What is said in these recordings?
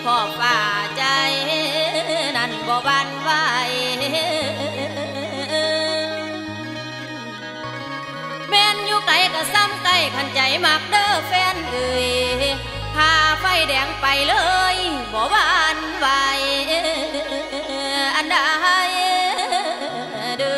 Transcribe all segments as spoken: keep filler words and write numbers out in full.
ขอบฟ้าใจนั่นบ่บานไหวแม่นอยู่ไกลก็ซ้ำไกลขันใจมักเด้อแฟนเอ่ยพาไฟแดงไปเลยบ่บานไหวอันใดเด้อ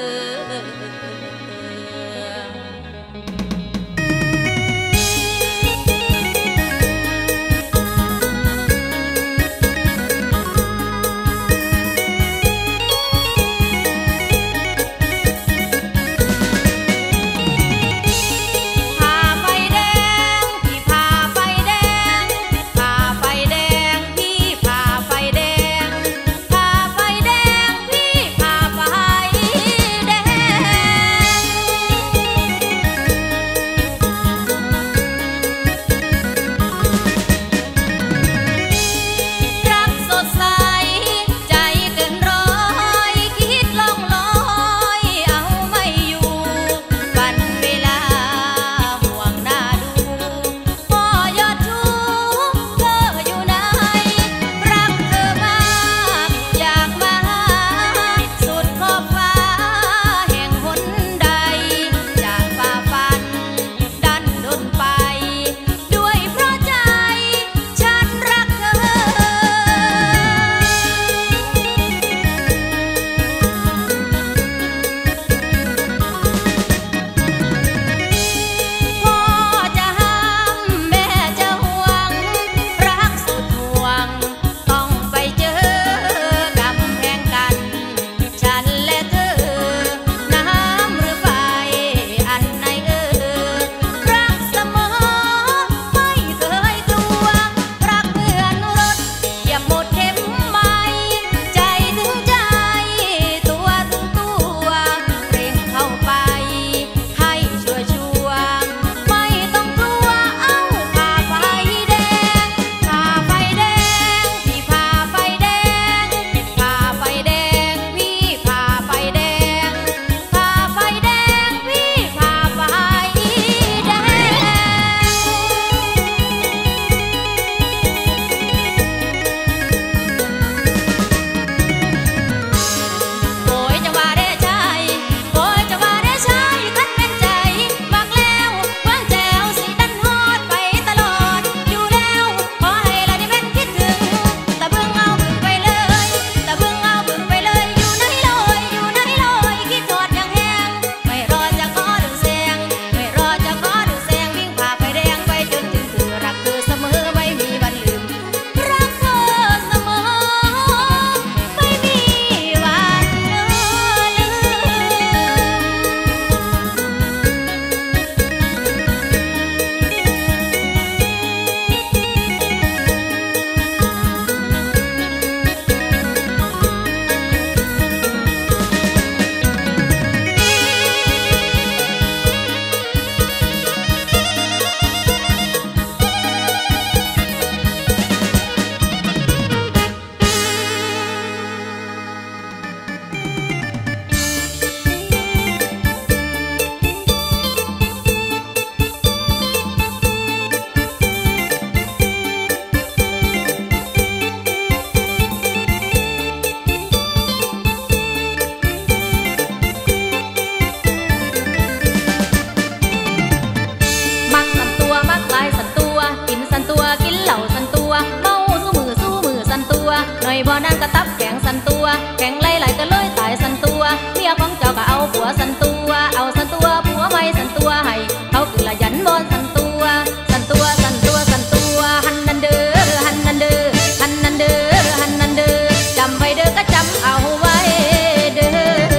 บ่นั่งกระตับแกงสันตัวแกงไหลไหลก็เลยตายสันตัวเมียของเจ้าก็เอาผัวสันตัวเอาสันตัวผัวไม่สันตัวให้เขาคือละยันบอนสันตัวสันตัวสันตัวสันตัวหันนันเด้อหันนันเด้อหันนันเด้อหันนันเด้อจำไว้เด้อก็จำเอาไว้เด้อ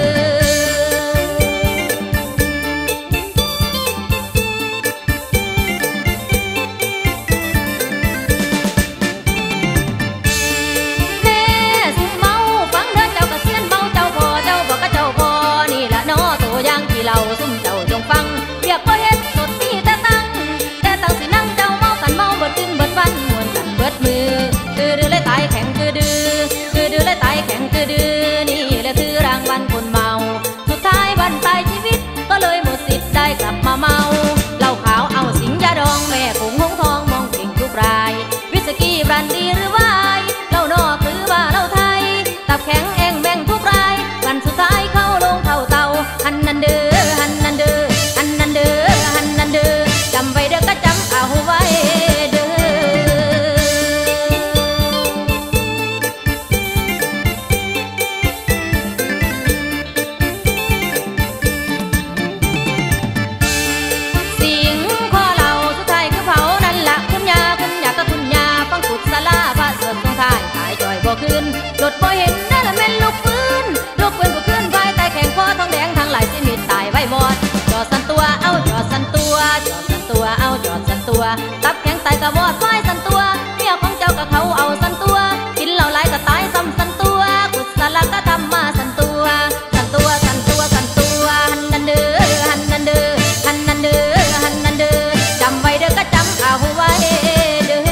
เราซุ่มเจ้าจงฟังเรียกบ่เฮ็ดสดมีแต่ตั้งแต่ตั้งสินั่งเจ้าเมากันเมาเบิดขึ้นเบิดวันมวนกันเบิดมือคือดื้อเลยตายแข็งคือดื้อคือดื้อเลยตายแข็งคือดื้อนี่แหละคือรางวัลคนเมาสุดท้ายวันตายชีวิตก็เลยหมดสิทธิ์ได้กลับมาเมาเหล้าขาวเอาสิงยาดองแม่ผงหงทองมองเก่งทุกรายวิสกี้บรันดีหรือว่านนันเด้อหันนันเด้อหันนันเด้อหันนันเด้อจำไว้เด้อก็จำเอาไว้เด้อสิงข้อเหล่าสุดท้ายคือเผานั่นละคุณยาคุณยาก็คุณยาฟังกุศลาพระเสริฐทรงทายตายจ่อยบ่คืนหลุดบ่เห็นนั่นละแม่นลูกปืนลูกปืนบ่คืนไฟตายแข่งคอทองแดงทางหลายสิมิตตายไว้บอดจอดสันตัวเอาจอดสันตัวจอดสันตัวเอาจอดสันตัวตับแข็งตายกะวอดไฟสันตัวเมียของเจ้ากับเขาเอาสันตัวกินเหล้าหลายก็ตายซ้ำสันตัวกุศลก็ทำมาสันตัวสันตัวสันตัวสันตัวหันนันเด้อหันนันเด้อหันนันเด้อหันนันเด้อจำไว้เด้อก็จำเอาไว้เด้อ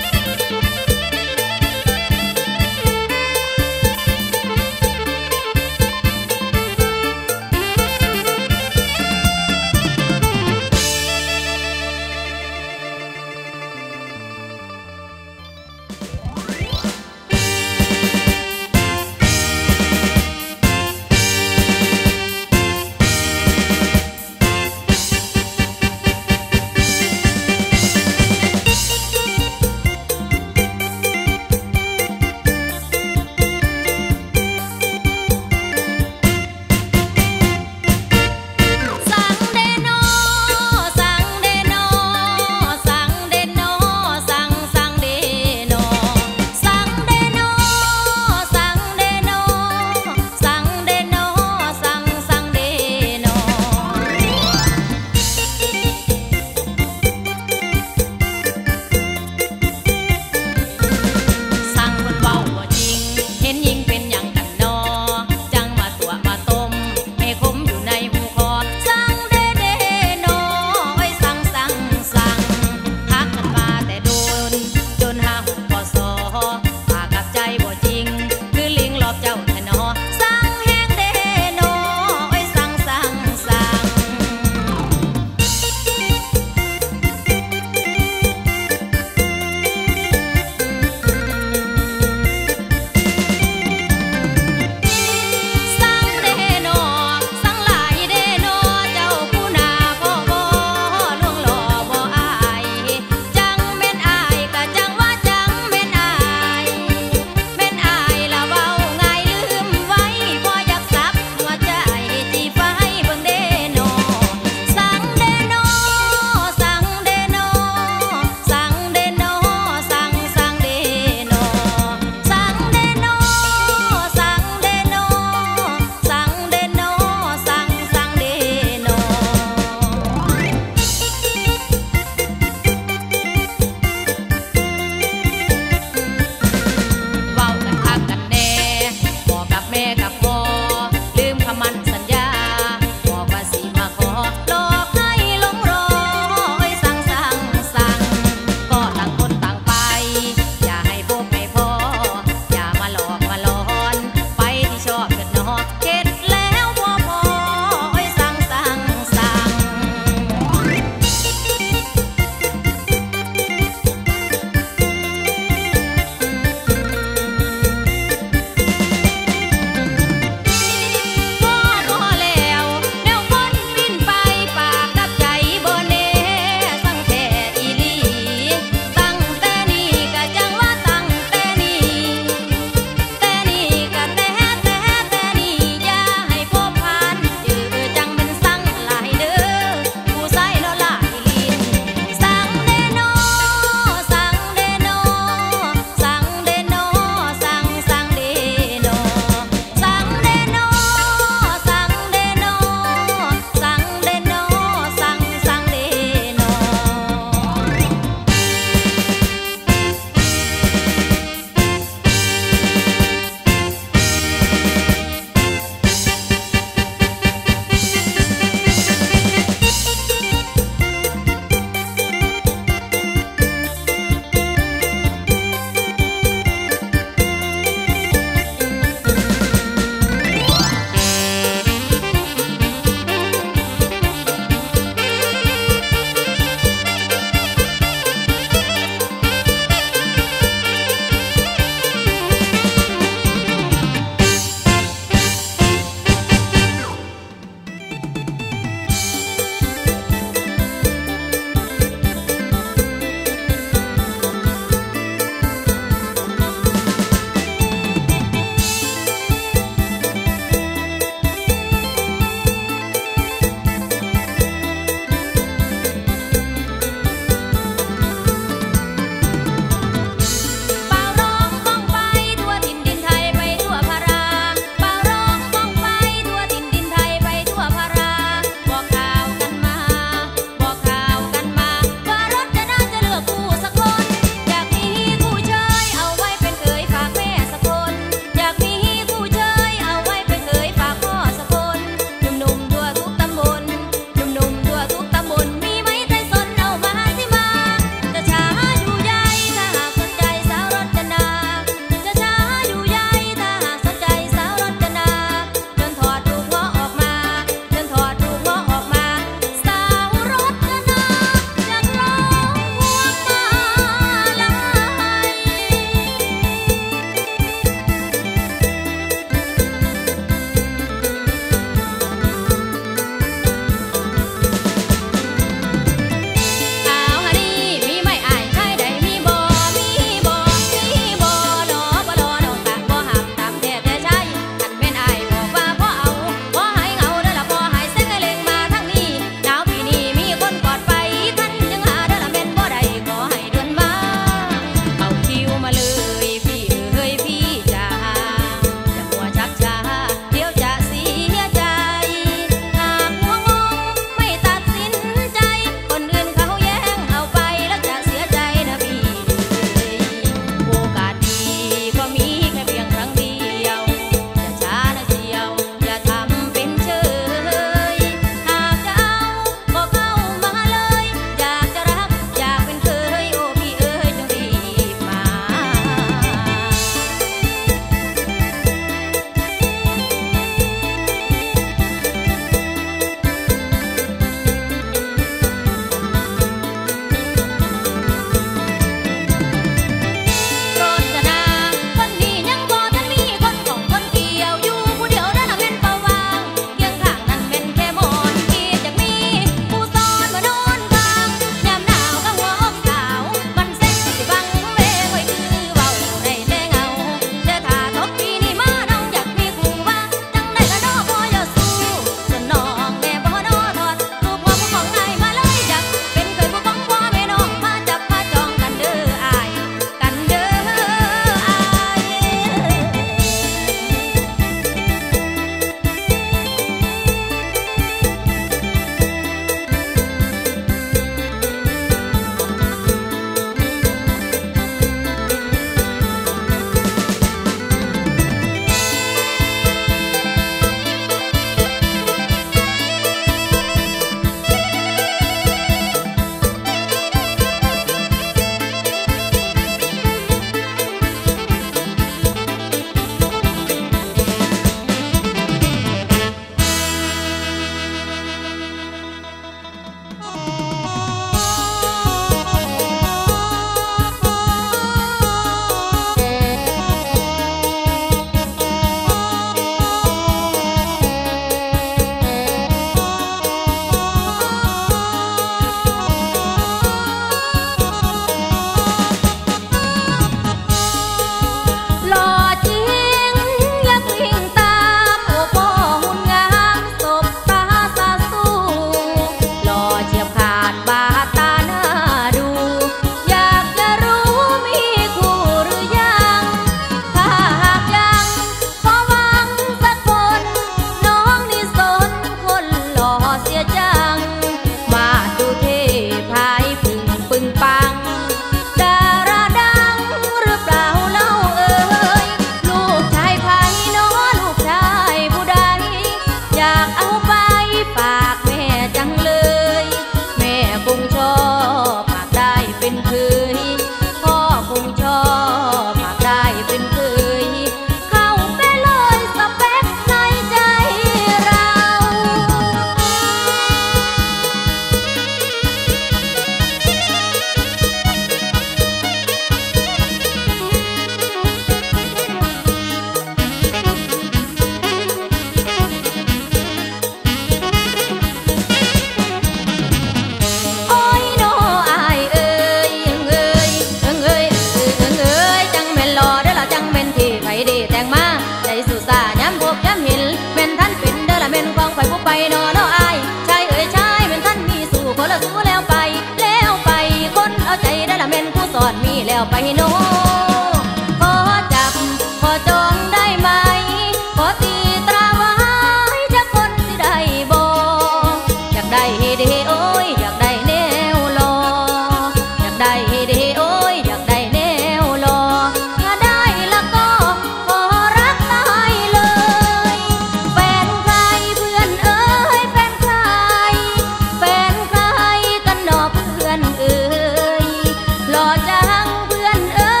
อนมีแล้วไปโนขอจับขอจองได้ไหมขอตีตราไว้จะคนสิได้บ่อยากได้เฮเดโอ้ยอยากได้แนวรออยากได้เฮเดโอ้ยอยากได้แนวรอถ้าได้แล้วก็ขอรักตายเลยแฟนใครเพื่อนเอ้ยแฟนใครแฟนใครกันหนอเพื่อนเอ้ยหล่อจังเพื่อนเอ้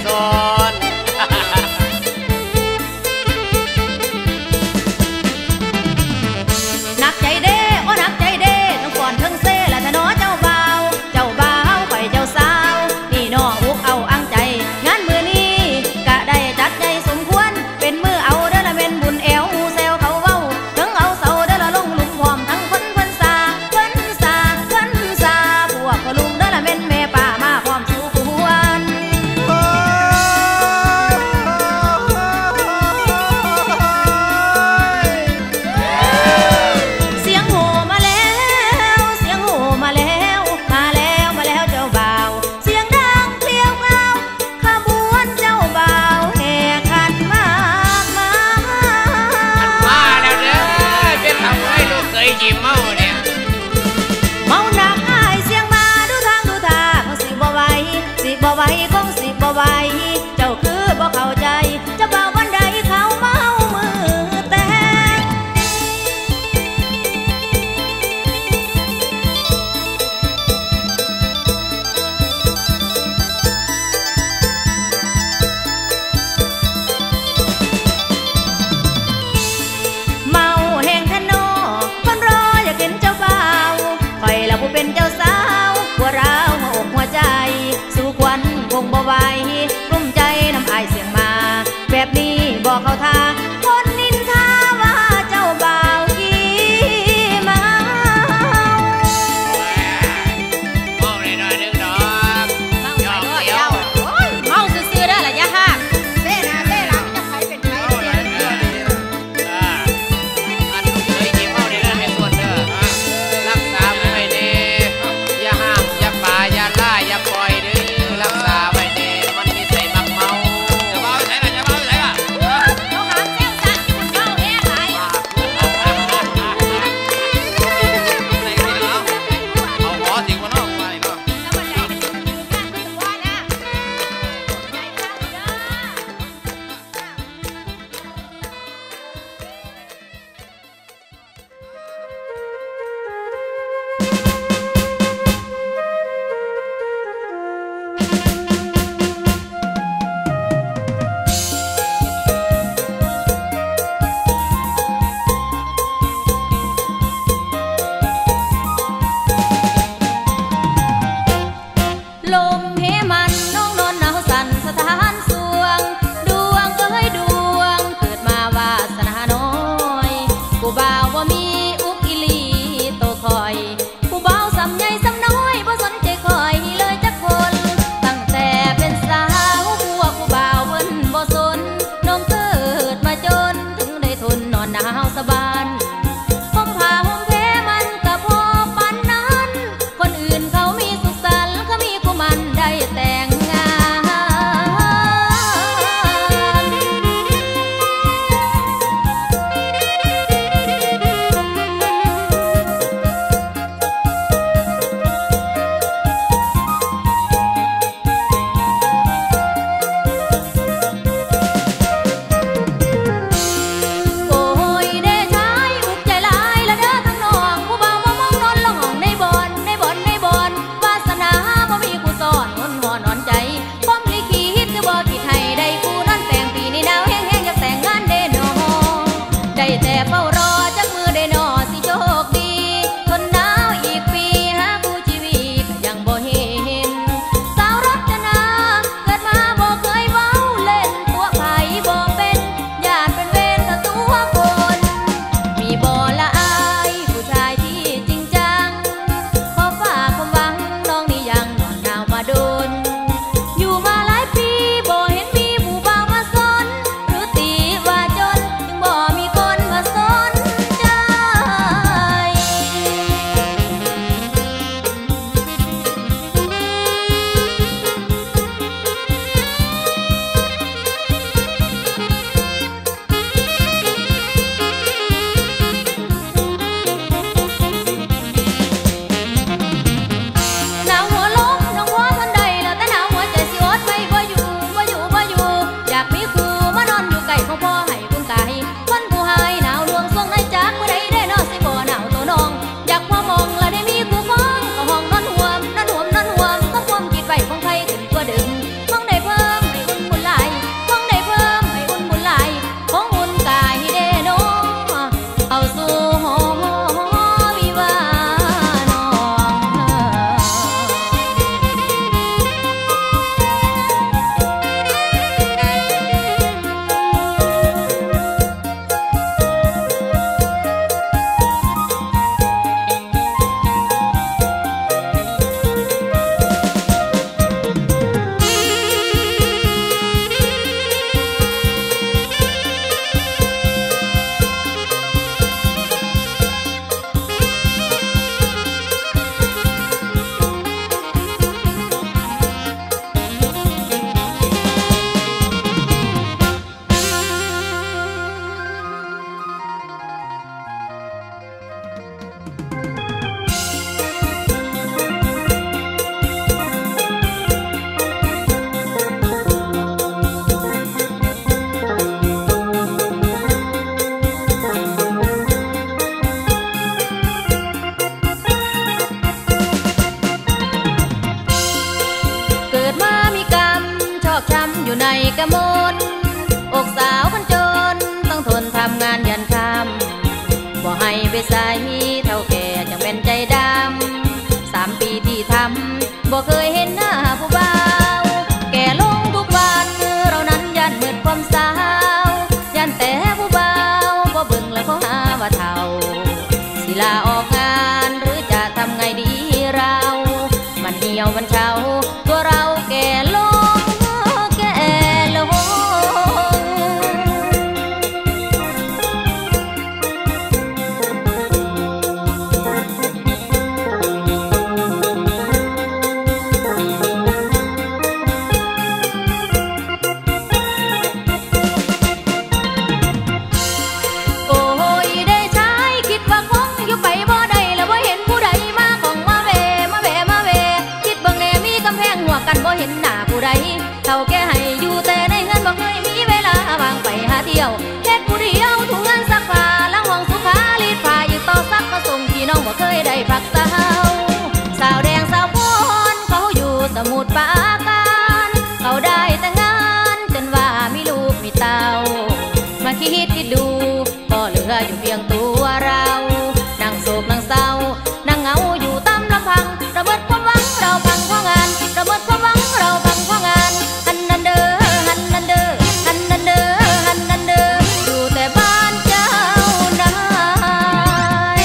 ซนหนักใจเด้โอ้หนักใจเด้ทั้งก่อนทั้งเซ่และทะน้อเจ้าบ่าวเจ้าบ่าวไปเจ้าสาวนี่น้องอุกเอาอังใจงานมือนี้กะได้จัดใจสมควรเป็นมือเอาเด้อละเป็นบุญแอวมูเซลเขาเว้าทั้งเอาเสาเด้อละลงหลุมพร้อมทั้งคนเพิ่นสาเพิ่นสาเพิ่นสาพวกพ่อลุงเด้อละเป็นแม่ป้ามาพร้อมสู่ควรเสียงโห่มาแล้วเสียงโห่มาแล้วมาแล้วมาแล้วเจ้าบ่าวเสียงดังเกลียวกราวขบวนเจ้าบ่าวแห่ขันหมากมามาแล้วเด้อเป็นทำให้ลูกเคยยิ้มเมาเนี่ยเมาหนักอายเสียงมาดูทางดูทางคงสิบ่ไหวสิบ่ไหวคงสิบ่ไหวเจ้าคือบ่เข้าใจเจ้าบ่าววันใดเขาเมามือแต่งเมาแห่งทะโนคนรออยากเห็นเจ้าบ่าวคอยละผู้เป็นเจ้าสาวหัวราวหัวอกหัวใจสู่ควันคงบ่ไหวกลุ้มใจน้ำอายเสียงมาแบบนี้บอกเขาทาคนนินทาว่าเจ้าบ่าวขี้เมาเมาหน่อยๆนึงดอกเมาไปเนาะเจ้าโอ้ยเมาซื่อๆได้ล่ะยะค่ะเซ่นะเซ่หลังจะไปเป็นไปเมาหน่อยเด้ออ่าอันลูกเคยยิ้มเมาเนี่ยเด้อให้ส่วนเด้อรักษาไว้เด้อย่าห้ามอย่าป่าอย่าล่าอย่าปล่อยเด้อรักษาไว้เด้มันนิสัยมักเมาอย่าเมาใส่ละอย่าเมาใส่ละเขาหามแก้วซักเมาแห่หลายเอาหมอสิงมาเนาะมาอีกเนาะแล้วมันได้ถึงงานถึงว่านะใจข้างเด้อลมเหมันน้องนอนหนาวสั่นสถานสวงดวงเอ้ยดวงเกิดมาวาสนาน้อยผู้บ่าวว่ามีอุกอิลีโตคอยผู้บ่าวสำใหญ่สำน้อยบ่สนใจคอยเลยจักคนตั้งแต่เป็นสาวพวกผู้บ่าวเพิ่นบ่สนน้องเกิดมาจนถึงได้ทนนอนหนาวสบานห่มผ้าห่มแพมันก็พอปานนั้น คนอื่นเขามีสุขสันต์เขามีคู่มันได้แต่งงานอยู่ในกระมนอกสาวคนจนต้องทนทำงานยันค่ำบ่ให้ไปใส่เท่าแก่จังเป็นใจดำสามปีที่ทำบ่เคยเห็นหน้าผู้บ่าวแก่ลงทุกวันเรานั้นยันมืดความสาวยันแต่ผู้บ่าวบ่เบิ่งแล้วเขาหาว่าเฒ่าสิลาออกงานหรือจะทำไงดีเรามันเหี่ยวมันเฉาตัวเราแก่ลงแก่ลงเท่าแก่ให้อยู่แต่ในเงินบ่เคยมีเวลาว่างไปหาเที่ยวเฮ็ดผู้เดียวถุงเงินซักผ้าล้างห้องสุขารีดผ้าอยู่ต่อซักมาส่งพี่น้องบ่เคยได้พักเศร้าสาวแดงสาวพรเขาอยู่สมุทรปราการเขาได้แต่งงานจนว่ามีลูกมีเต้ามาคิดคิดดูก็เหลืออยู่เพียงตัวเรานั่งโศกนั่งเศร้านั่งเหงาอยู่ตามลำพังระเบิดความหวังเราพังเพราะงานระเบิดความหวังเราพังเพราะงานหันนันเด้อหันนันเด้อหันนันเด้อหันนันเด้ออยู่แต่บ้านเจ้านาย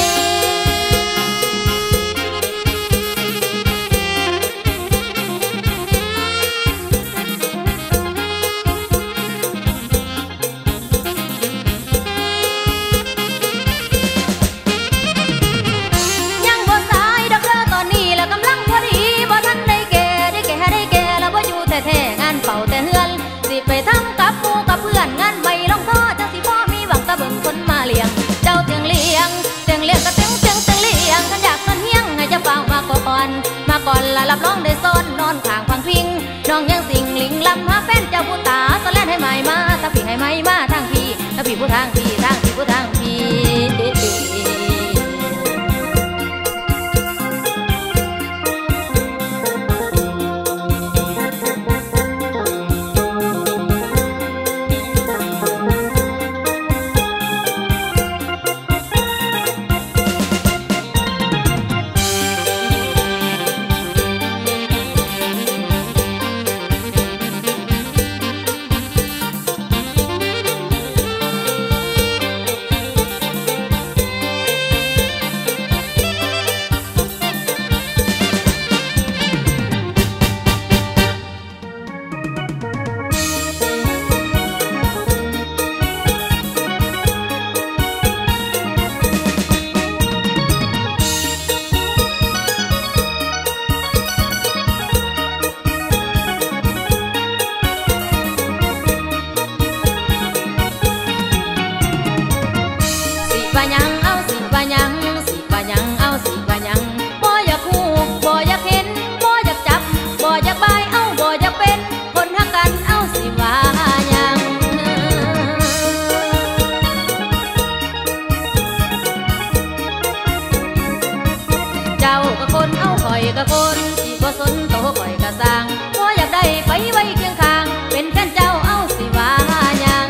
ยังบ่สายดอกเด้อตอนนี้แล้วกำลังพอดีบ่ทันได้แก่ได้แก่ได้แก่แล้วบ่อยู่แต่แท้งานเป่าแต่เฮือนสิไปทำกับหมู่กับเพื่อนงานไม่ลงท่อจังสิพ่อมีหวังตะเบิ่งคนมาเลี้ยงเจ้าเตียงเลี้ยงเตียงเลี้ยงก็เตียงเตียงเตียงเลี้ยงฉันอยากนอนเฮียงให้เจ้าฟังมาก่อนมาก่อนละรับรองได้ซ้อนนอนข้างฟังพิงน้องยังสิงลิงลำหาแฟนเจ้าผู้ตาสะแล่นให้ใหม่มาถ้าพี่ให้ใหม่มาทางพี่ถ้าพี่ผู้ทางพี่ทางพี่ผู้ทางพี่ว่ายังเอาสิว่ายังสิว่ายังเอาสิว่ายังบ่อยากคู่บ่อยากเห็นบ่อยากจับบ่อยากบายเอาบ่อยากเป็นคนหักกันเอาสิว่ายังเจ้าก็คนเอาข่อยก็คนสิบ่สนโตข่อยก็สร้างบ่อยากได้ไปไว้เคียงข้างเป็นแฟนเจ้าเอาสิว่ายัง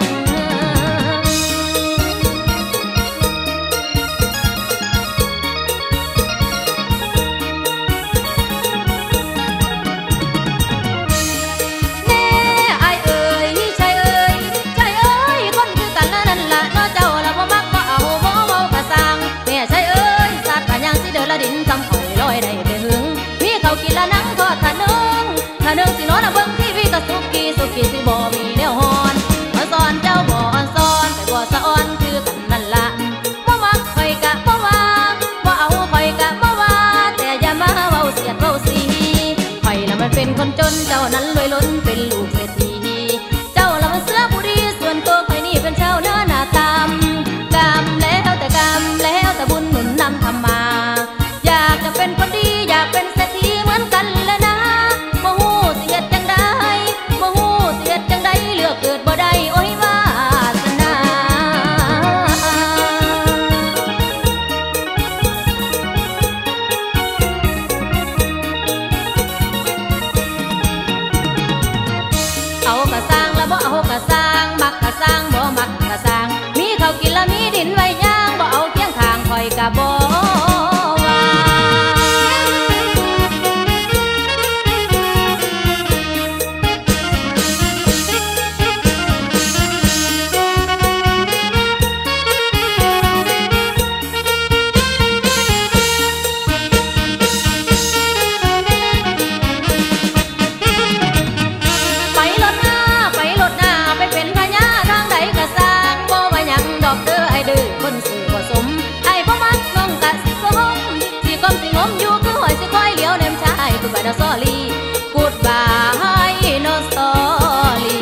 ดินจำข่อยลอยได้แต่หึงมีเขากินละนังทอดถ้านึงถ้านึงสินอนเบิ่งทีวีก็สุกี้สุกี้สิบ่มีแนวฮอนมาสอนเจ้าบ่อ่อนสอนแต่บ่สะอ่อนคือกันนั่นละบ่มักข่อยกะบ่ว่าบ่เอาข่อยกะบ่ว่าแต่อย่ามาเว้าเสียดเว้าสีข่อยน่ะมันเป็นคนจนเจ้านั้นรวยล้นเป็นลูกเศรษฐีเจ้าละมันเสือผู้ดีส่วนตัวข่อยนี่เป็นชาวเนื้อหน้าตามกรรมแล้วแต่กรรมแล้วแต่บุญหนุนนำทำมาอยากจะเป็นคนดีอยากเป็นเศรษฐีเหมือนกันแล้วนะโมโหเสียดจังได้โมโหเสียดจังได้เลือกเกิดบ่ได้โอ้ยวาสนาบ่ว่า ไปรถหน้าไปรถหน้าไปเป็นพญาทางใดก็สร้างบ่ว่าหยังดอกเด้อไอ้ดื้อคนสื่อบ่สมไอ้บ่มักน้องกะสิกมสิกมสิงมอยู่คือหอยสิคอยเหลียวแนมชายกูบ่ได้ซอลีกูดบายโนสตอรี่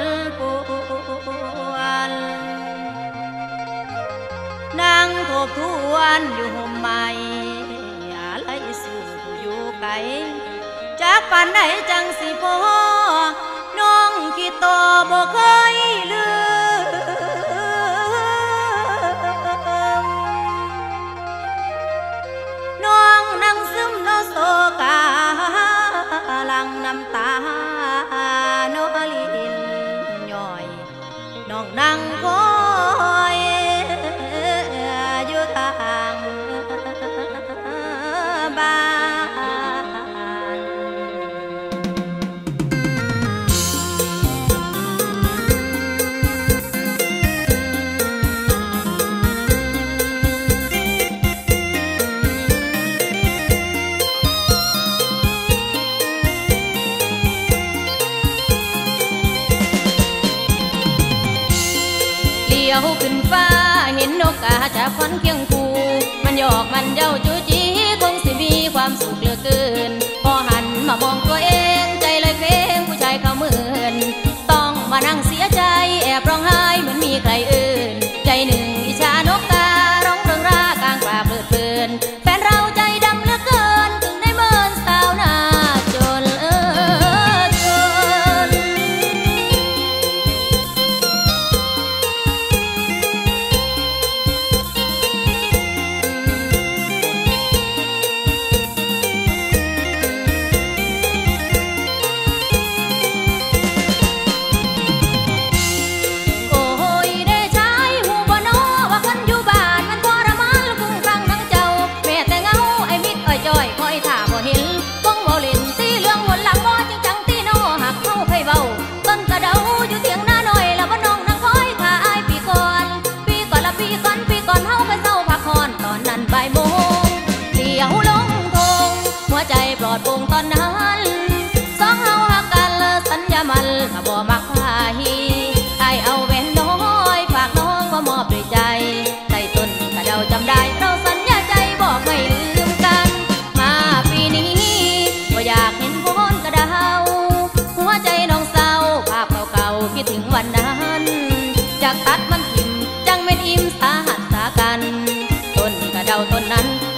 ปวนนั่งทบทวนอยู่ห่มไม้อะไรสู่ผู้อยู่ไกลจากปานไหนจังสิพอน้องคิดต่อบ่เคยลืมน้องนั่งซึมโนโศกาลังน้ำตาโนลินย่อยน้องนั่งคอยอยู่ทางบ้านเลี้ยวขึ้นฟ้าเห็นนกกาจากควันเคียงคูมันหยอกมันเย้าจูจีคงสิมีความสุขเหลือเกินพอหันมามองตัวเองใจเลยเพลงผู้ชายเขาเหมือนต้องมานั่งเสียใจแอบร้องไห้เหมือนมีใครอื่นใจหนึ่งอิจฉานกการ้องเริงรากลางป่าเพลิดเพลินแฟนเราใจดำเหลือเกินถึงได้เมินสาวหน้าจนเออจนใจปลอดโปร่งตอนนั้นสองเฮาหักกันสัญญามันถ้าบ่มักพาฮีไอเอาแหวนน้อยฝากน้องมามอบด้วยใจใส่ต้นกระเดาจำได้เราสัญญาใจบอกไม่ลืมกันมาปีนี้ก็อยากเห็นโคนกระเดาหัวใจน้องเศร้าภาพเก่าๆคิดถึงวันนั้นจากตัดมันทิ่มจังเป็นอิ่มสาหัสสากันต้นกระเดาต้นนั้น